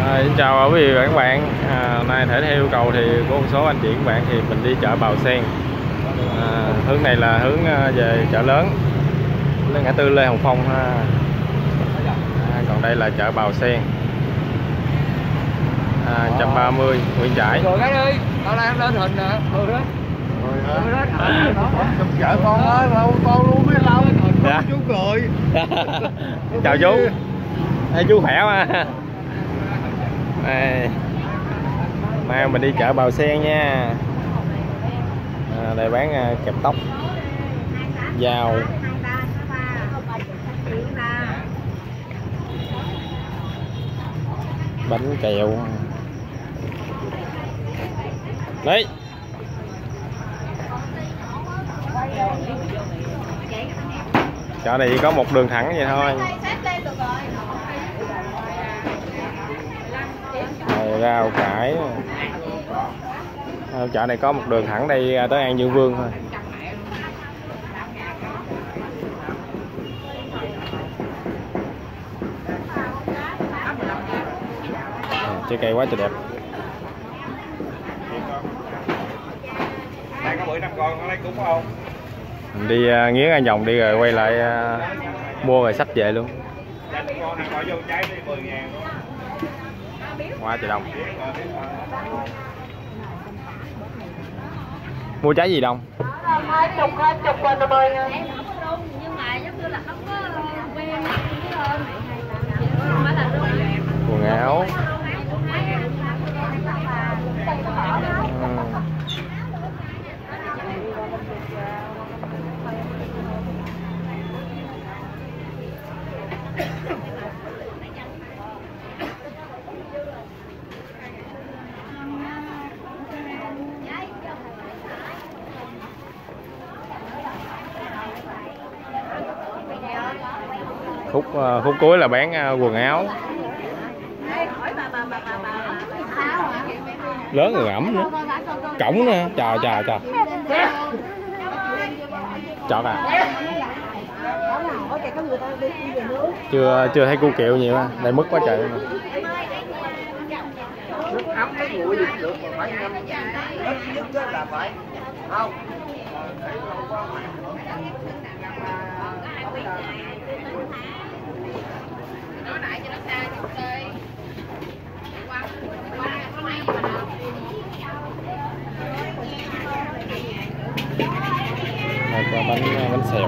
Xin chào quý vị và các bạn. Hôm nay thể theo yêu cầu thì của một số anh chị các bạn thì mình đi chợ Bào Sen. Hướng này là hướng về chợ lớn, lên ngã tư Lê Hồng Phong. Còn đây là chợ Bào Sen, 130 Nguyễn Trãi. Rồi cái đi, tao đang lên hình nè, chợ con ơi, con luôn biết lâu. Dạ. Chú cười. Chào chú. Thấy chú khỏe mà. Mai mình đi chợ Bào Sen nha. Đây bán kẹp tóc, dao, bánh kẹo. Đấy. Chợ này chỉ có một đường thẳng vậy thôi. Rau cải. Chợ này có một đường thẳng đây tới An Dương Vương thôi. Trái cây quá trời đẹp. Đây có bữa 5 con có lấy cúng không? Mình đi nghiến ăn vòng đi rồi quay lại mua rồi xách về luôn. Quá trời đông. Mua trái gì đông? 20 qua 50 nha. Nhưng mà giống như là không có quen Quần áo. Khúc cuối là bán quần áo lớn rồi, ẩm nữa, cổng nữa, trời chọt à. Chưa thấy cu kiệu nhiều ha, đây mức quá trời luôn. Nước ấm cái nguội gì được mà phải ngâm ít nhất là phải không. Đây có bánh xèo.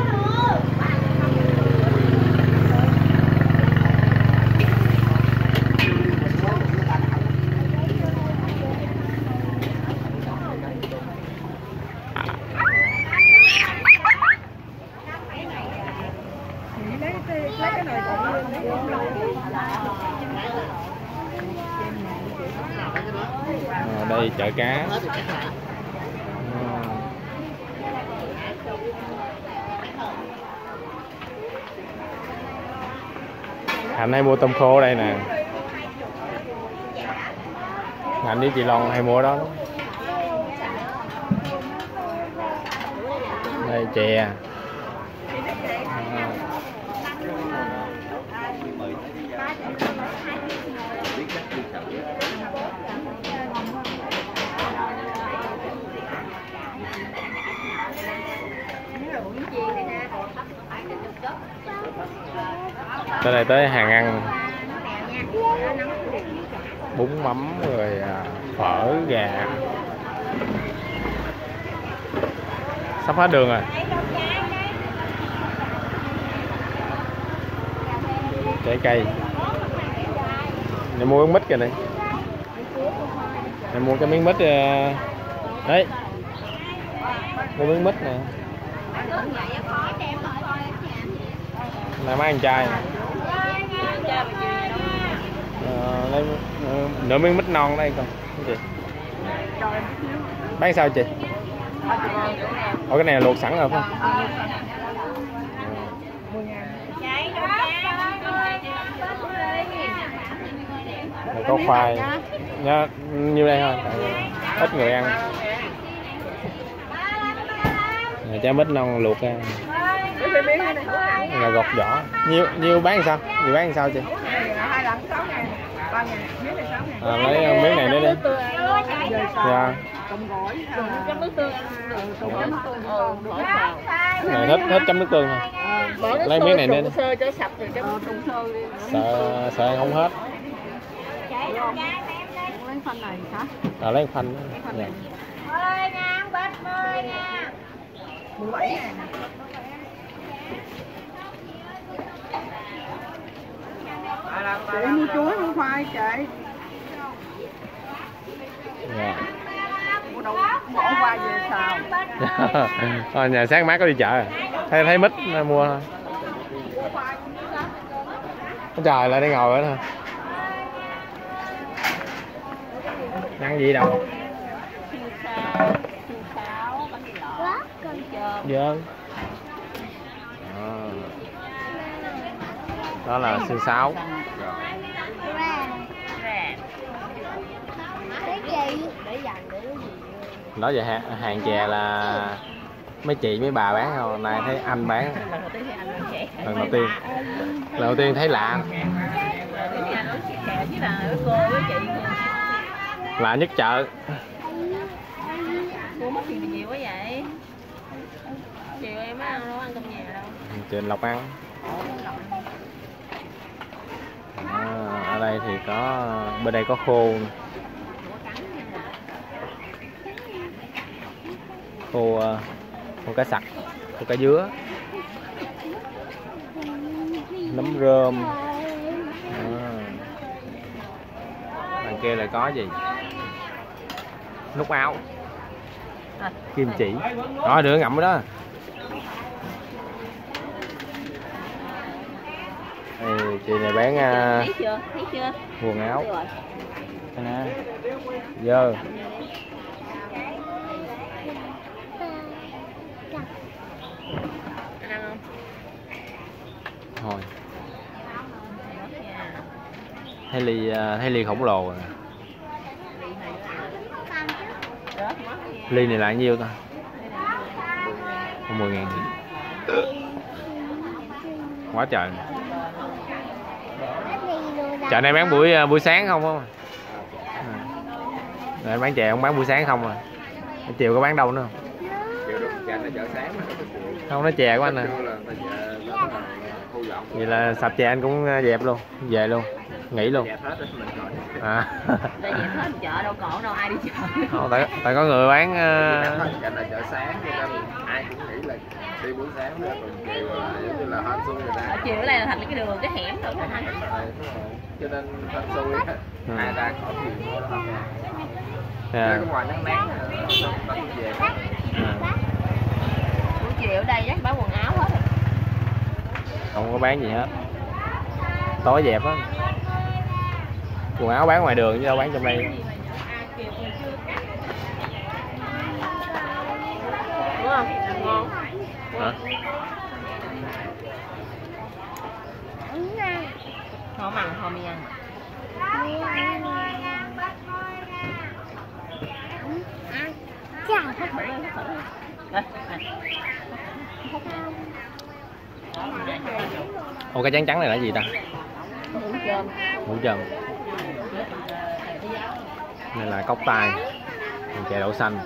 Đây chợ cá. Hạnh hay mua tôm khô ở đây nè. Hạnh với chị Loan hay mua đó. Đây chè. Tới đây tới hàng ăn, bún mắm rồi phở gà, sắp hết đường rồi. Trái cây này, mua cái mít kìa này, mua cái miếng mít đấy, mua miếng mít nè. Này mấy anh trai lấy nửa miếng mít non đây con cái gì bán sao chị? Cái này là luộc sẵn rồi phải không? Này có khoai nhá, nhiêu đây thôi, ít người ăn. Này trái mít non luộc ra. Là gọt vỏ. Nhiêu bán sao? Nhiều bán sao chị? lấy miếng này nữa đi. Dạ. Chấm nước tương. Này hết chấm nước tương thôi. Lấy miếng này nữa đi. Sơ cho sạch rồi chấm trùng sơ đi. Sợ không hết. Lấy khoanh này hả? Lấy khoanh. Dạ. 10 ngàn, bát 10 ngàn. 17 ngàn. Chị mua chuối mua khoai chị. Dạ. Mua đâu bỏ khoai về xào. Thôi nhà sáng má có đi chợ thấy mít mua thôi. Trời lại đi ngồi nữa thôi. Ăn gì đâu. Vâng. Đó là xương sáo. Đó giờ hàng chè là mấy chị mấy bà bán không? Nay thấy anh bán. Lần đầu tiên thấy lạ. Lạ nhất chợ. Mua mất tiền nhiều quá vậy? Chiều em mới ăn đâu, ăn cơm nhà đâu. Trên Lộc ăn. Ở đây thì có, bên đây có khô. Khô cá sặc, khô cá dứa, nấm rơm. Đằng kia lại có gì? Nút áo, kim chỉ. Đó, đưa ngậm đó. Chị này bán thấy chưa? quần áo. Đây nè. Dơ. Ăn không? Thôi. Thấy ly khổng lồ rồi. Ly này là nhiêu ta? 10.000. Quá trời. Chợ này bán buổi sáng không? Để bán chè không bán buổi sáng không à? Chiều có bán đâu nữa không? Không, nó chè của anh nè. Vậy là sạp chè anh cũng dẹp luôn, về luôn, nghỉ luôn. À. Tại dẹp hết chợ đâu còn đâu ai đi chợ. Không, tại có người bán. Chợ là chợ sáng cho nên ai cũng nghĩ là đi buổi sáng đó, còn chiều là giống như là hên xui người ta. Ở chiều ở đây là thành cái đường cái hẻm rồi thành. Cho nên hên xui ai ra khỏi chiều mua đó. Yeah. Ngoài nắng nắng nó về. Buổi chiều ở đây chắc bán quần áo hết rồi. Không có bán gì hết. Tối dẹp á. Quần áo bán ngoài đường chứ đâu bán trong đây. Đúng không? Ngon. Hả? Không ăn không đi ăn. Ô, cái trắng trắng này là gì ta? Hủ trơn. Đây là cốc tai, chè đậu xanh.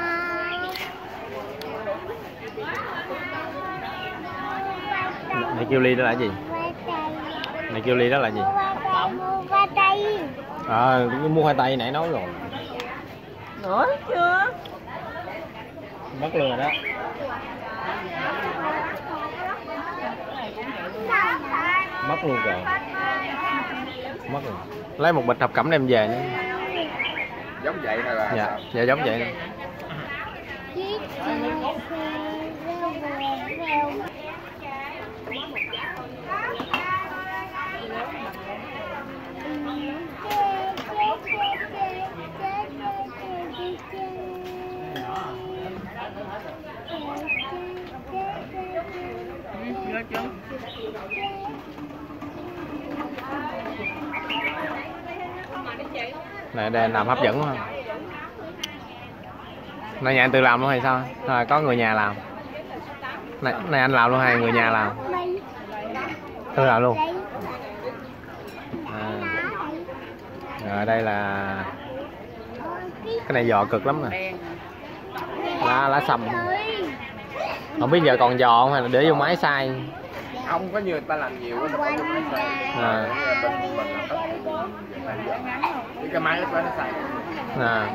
Này kêu ly đó là gì? Này kêu ly đó là gì? Mua khoai tây nãy nói rồi. Nữa chưa? Mất luôn rồi đó. Mất luôn rồi. Mất rồi. Lấy một bịch thập cẩm đem về nữa. Giống vậy hay là? Dạ, dạ giống vậy. Này đây làm hấp dẫn không? Này nhà anh tự làm luôn hay sao? Rồi có người nhà làm. Này anh làm luôn hay người nhà làm? Tự làm luôn. À. Rồi đây là cái này giò cực lắm nè. Lá sâm. Không biết giờ còn giò không hay là để vô máy xay. Không có như người ta làm nhiều quá. À. Bên mình là cái máy nó xay. À.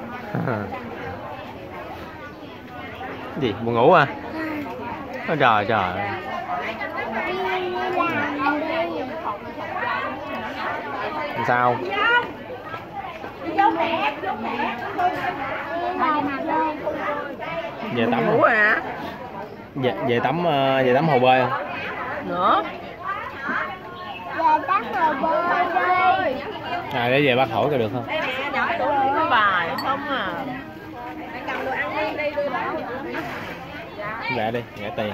Gì buồn ngủ à? Ôi trời trời. Sao? Về tắm ngủ à? Về tắm hồ bơi không? Nữa. Về tắm hồ bơi. À để về bác hỏi coi được không? Nhỏ tuổi cái bài không à. Rẻ đi, rẻ tiền.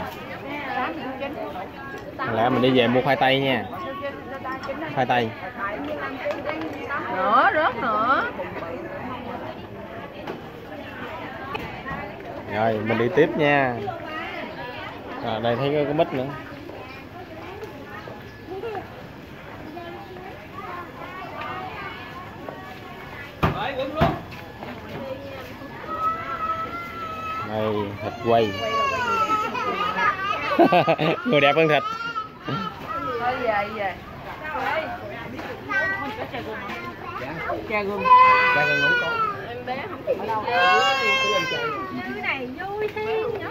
Lẽ mình đi về mua khoai tây nha. Khoai tây. Nữa, rớt nữa. Rồi mình đi tiếp nha. À, đây thấy có mít nữa. Đây thịt quay. Người đẹp hơn thịt. Về. Chà gừng. Chà gừng ngủ con. Em bé không chịu đâu. Cái này vui thiên nữa.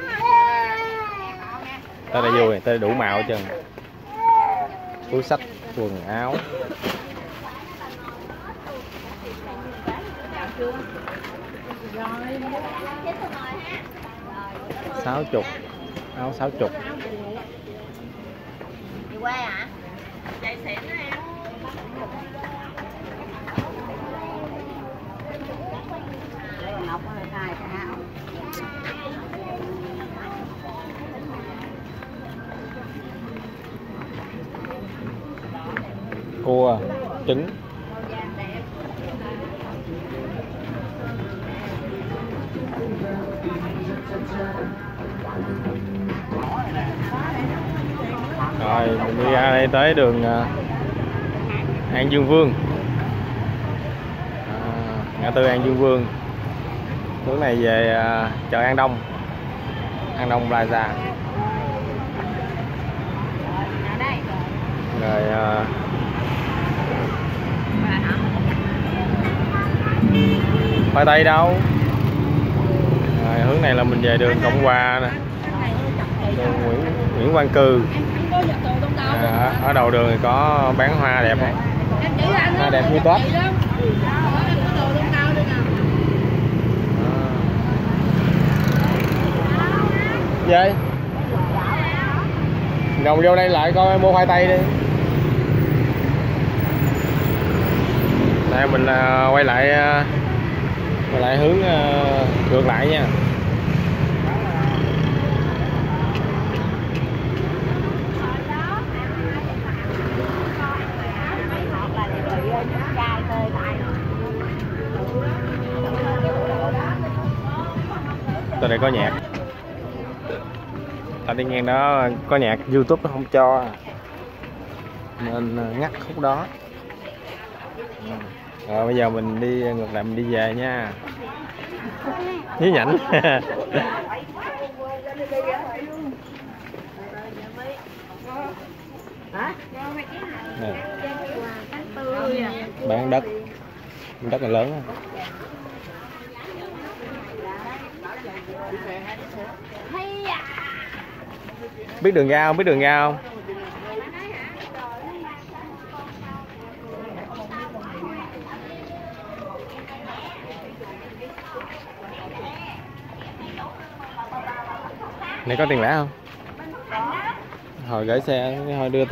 Tới đây vui, tới đây đủ màu hết trơn. Túi xách, quần áo. 60, áo 60. Đi quê hả? Chạy xịn đó em. Ngọc ơi, khai sao? Cua, trứng. Rồi mình đi ra đây tới đường An Dương Vương, ngã tư An Dương Vương. Hướng này về chợ An Đông Plaza. Rồi khoai tây đâu. Rồi hướng này là mình về đường Cộng Hòa nè, đường Nguyễn Văn Cừ. Ở đầu đường thì có bán hoa đẹp không? Hoa đẹp như Tết. Vậy Ngồi vô đây lại coi mua khoai tây đi. Đây mình quay lại hướng ngược lại nha. Tới đây có nhạc. Ta đi ngang đó có nhạc YouTube nó không cho nên ngắt khúc đó. Rồi bây giờ mình đi ngược lại, mình đi về nha. Nhí nhảnh. Bán đất là lớn. Biết đường ra không? Này có tiền lẻ không? Hồi gửi xe thôi đưa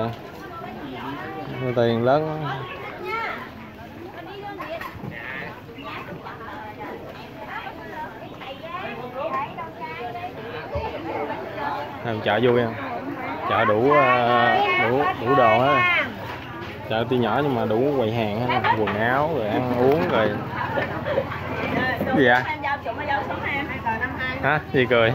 tiền lớn. Chợ vui không? Chợ đủ đồ hết. Chợ tuy nhỏ nhưng mà đủ quầy hàng hết, quần áo rồi ăn uống rồi. Cái gì vậy? Hả? Gì cười?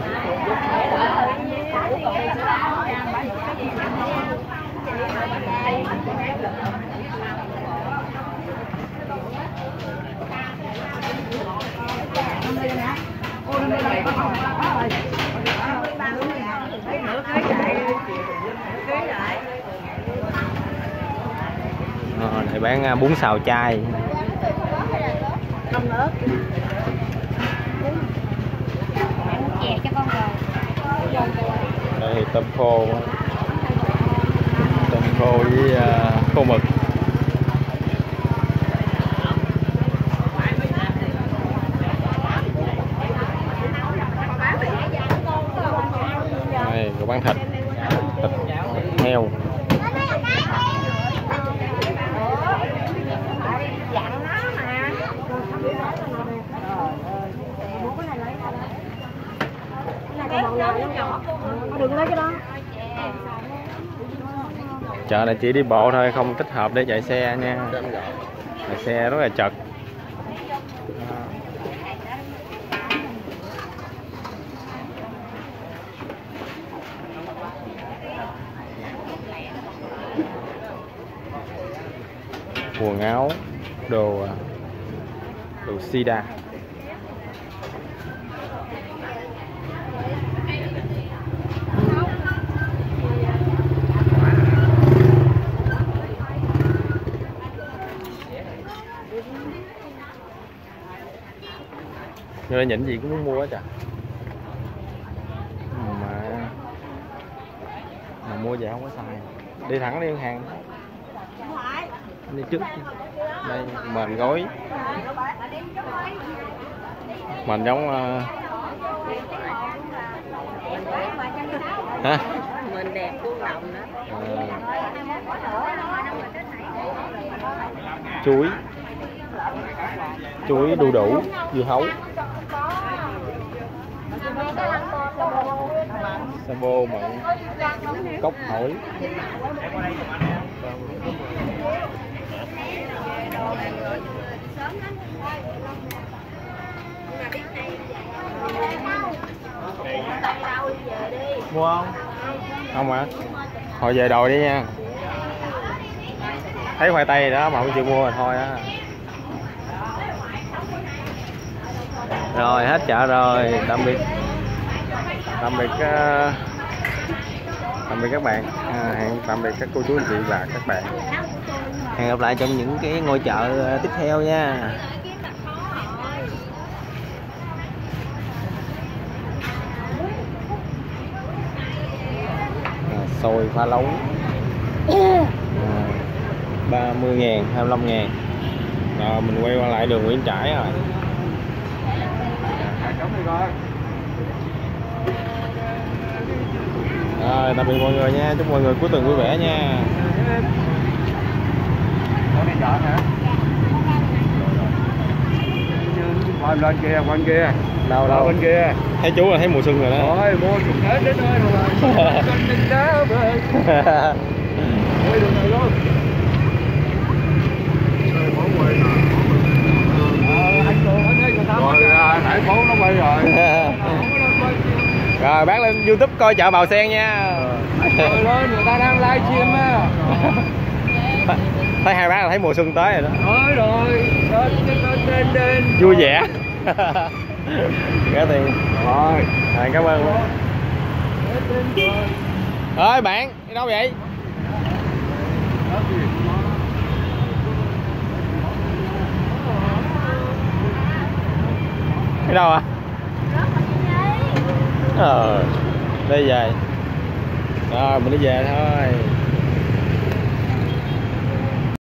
Đây bán bún xào chay. Không nữa. Chè cho con rồi. Đây thì tôm khô với khô mực. Đây có bán thịt heo. Đừng lấy cái đó. Chợ này chỉ đi bộ thôi, không thích hợp để chạy xe nha. Chạy xe rất là chật. Quần áo, đồ sida. Người nhìn gì cũng muốn mua hết trời. Mà mua về không có xài. Đi thẳng đi ngân hàng. Đi trước. Đây mền gối. Mền giống hả? Mình đẹp cuốn lòng đó. Chuối đu đủ, dưa hấu. Sabo mận, cốc hỏi. Mua không? Không hả? Thôi về đòi đi nha. Thấy khoai tây đó mà không chịu mua thì thôi á. Rồi hết chợ rồi, tạm biệt các bạn, hẹn tạm biệt các cô chú anh chị và các bạn, hẹn gặp lại trong những cái ngôi chợ tiếp theo nha. Xôi pha lấu 30.000, 25.000. Rồi mình quay qua lại đường Nguyễn Trãi rồi. Rồi tạm biệt mọi người nha, chúc mọi người cuối tuần vui vẻ nha. Đi chợ hả? Lên kia, bên kia. Đâu bên kia. Thấy chú là thấy mùa xuân rồi đó. Rồi mua chuột hết đến nơi rồi. Trên đá về. Quay đường này luôn. Anh Cường ở đây người ta rồi nãy phố nó quay rồi. Rồi bác lên YouTube coi chợ Bào Sen nha. Rồi lên người ta đang livestream á. Thấy hai bác là thấy mùa xuân tới rồi đó. Tới rồi. Lên. Vui vẻ. Giá tiền. Rồi. Cảm ơn luôn. Ơi bạn, đi đâu vậy? Đi đâu à? Đi về. Rồi mình đi về thôi.